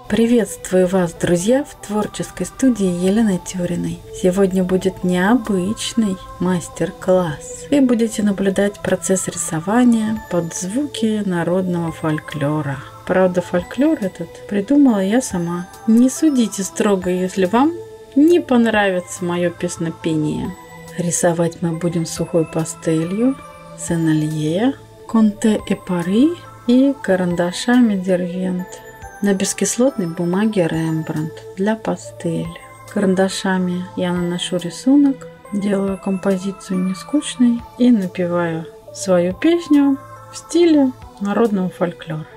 Приветствую вас, друзья, в творческой студии Елены Тюриной. Сегодня будет необычный мастер-класс. Вы будете наблюдать процесс рисования под звуки народного фольклора. Правда, фольклор этот придумала я сама. Не судите строго, если вам не понравится мое песнопение. Рисовать мы будем сухой пастелью, сеналье, конте и пари и карандашами дервент. На бескислотной бумаге Рембрандт для пастели. Карандашами я наношу рисунок, делаю композицию не скучной и напеваю свою песню в стиле народного фольклора.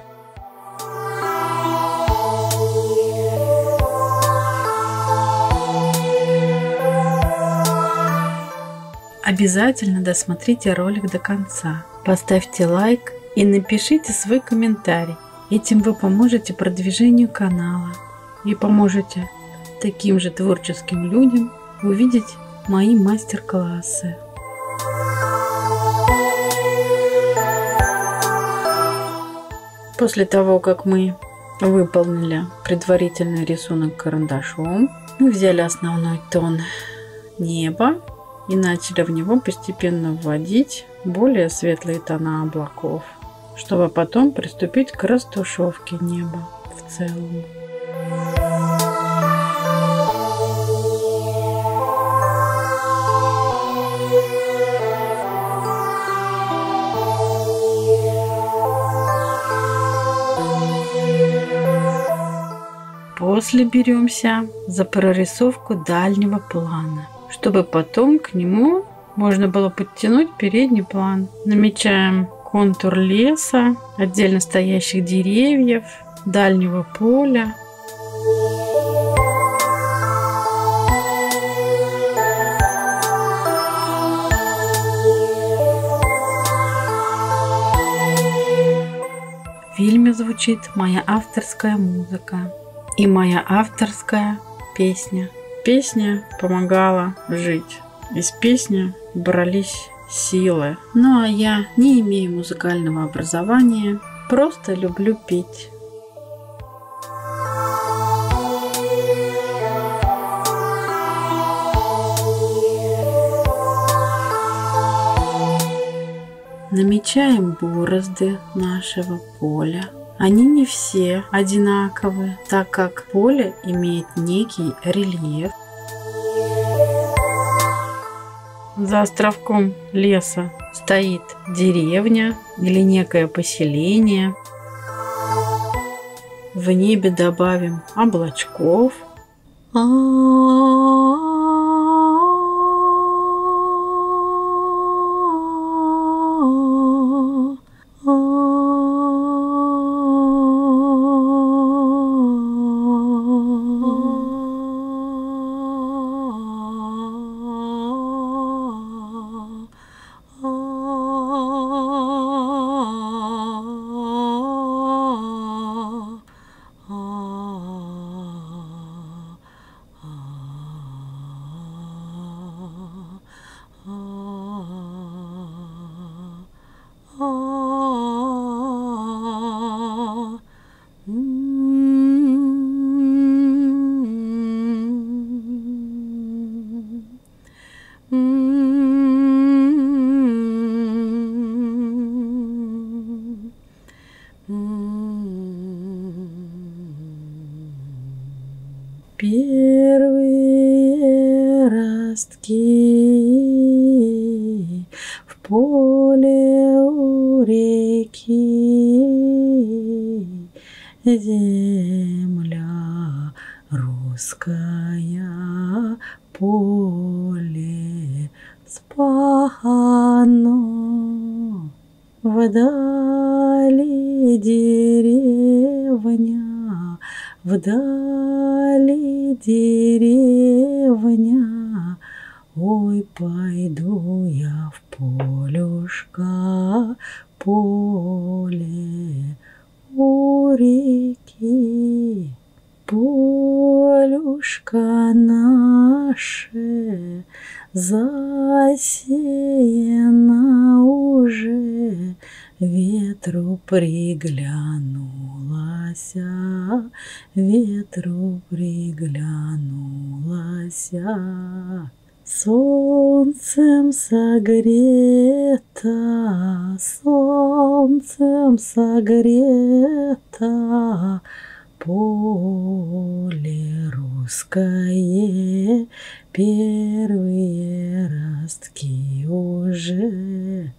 Обязательно досмотрите ролик до конца. Поставьте лайк и напишите свой комментарий. Этим вы поможете продвижению канала и поможете таким же творческим людям увидеть мои мастер-классы. После того, как мы выполнили предварительный рисунок карандашом, мы взяли основной тон неба и начали в него постепенно вводить более светлые тона облаков, чтобы потом приступить к растушевке неба в целом. После беремся за прорисовку дальнего плана, чтобы потом к нему можно было подтянуть передний план. Намечаем контур леса, отдельно стоящих деревьев, дальнего поля. В фильме звучит моя авторская музыка и моя авторская песня. Песня помогала жить. Из песни брались силы. Ну а я не имею музыкального образования, просто люблю петь. Намечаем борозды нашего поля. Они не все одинаковые, так как поле имеет некий рельеф. За островком леса стоит деревня или некое поселение. В небе добавим облачков. Первые ростки в поле у реки, земля русская, поле спахано, вдали деревня, вдали деревня. Ой, пойду я в полюшка, поле у реки. Полюшка наше засеяно уже ветру приглянулась, ветру приглянулась. Солнцем согрета, солнцем согрета, поле русское, первые ростки уже.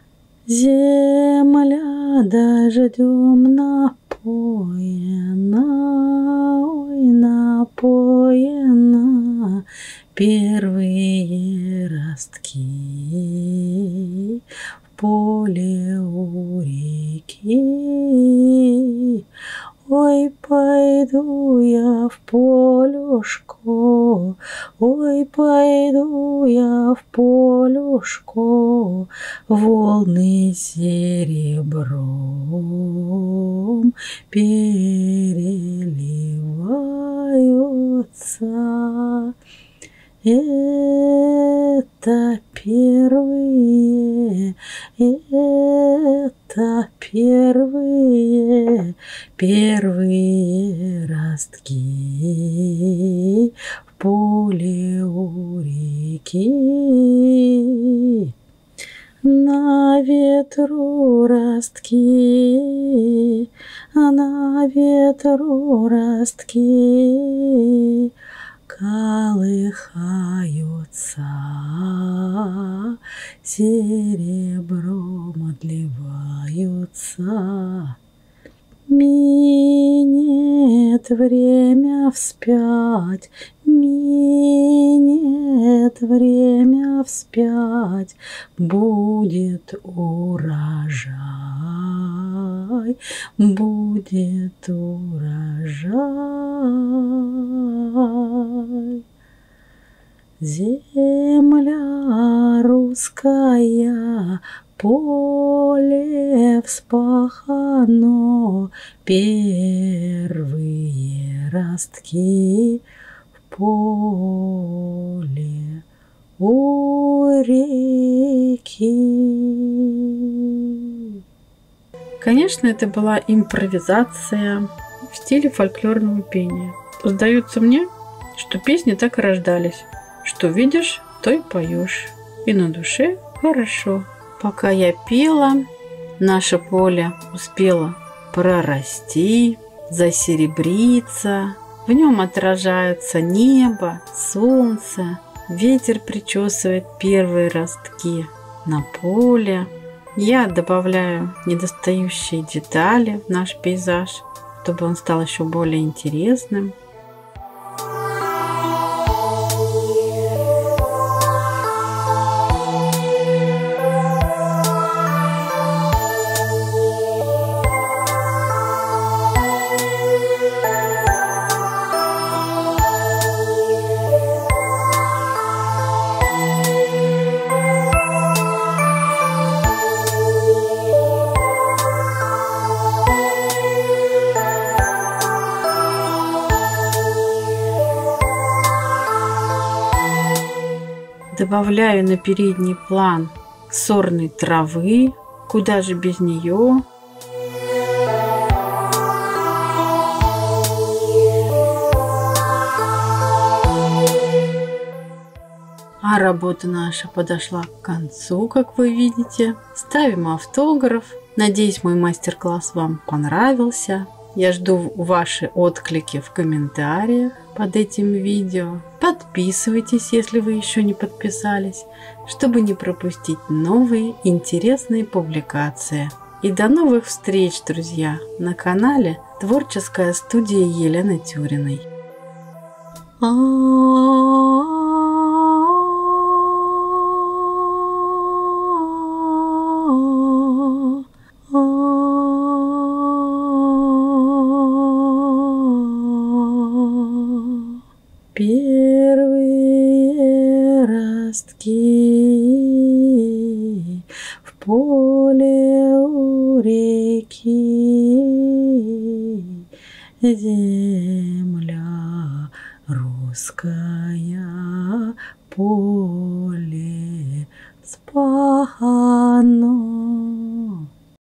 Земля дождем напоена, ой, напоена, первые ростки в поле у реки. Ой, пойду я в полюшко, ой, пойду я в полюшко, волны серебром переливаются. Это первые ростки в поле у реки. На ветру ростки, на ветру ростки колыхаются, серебром отливаются. Минет время вспять, минет время вспять, будет урожай, будет урожай. Земля русская, поле вспахано, первые ростки в поле у реки. Конечно, это была импровизация в стиле фольклорного пения. Сдается мне, что песни так и рождались. Что видишь, то и поешь. И на душе хорошо. Пока я пела, наше поле успело прорасти, засеребриться. В нем отражается небо, солнце. Ветер причесывает первые ростки на поле. Я добавляю недостающие детали в наш пейзаж, чтобы он стал еще более интересным. Добавляю на передний план сорной травы, куда же без нее. А работа наша подошла к концу, как вы видите. Ставим автограф. Надеюсь, мой мастер-класс вам понравился. Я жду ваши отклики в комментариях под этим видео. Подписывайтесь, если вы еще не подписались, чтобы не пропустить новые интересные публикации. И до новых встреч, друзья, на канале Творческая студия Елены Тюриной. Первые ростки в поле у реки, земля русская, поле спахано.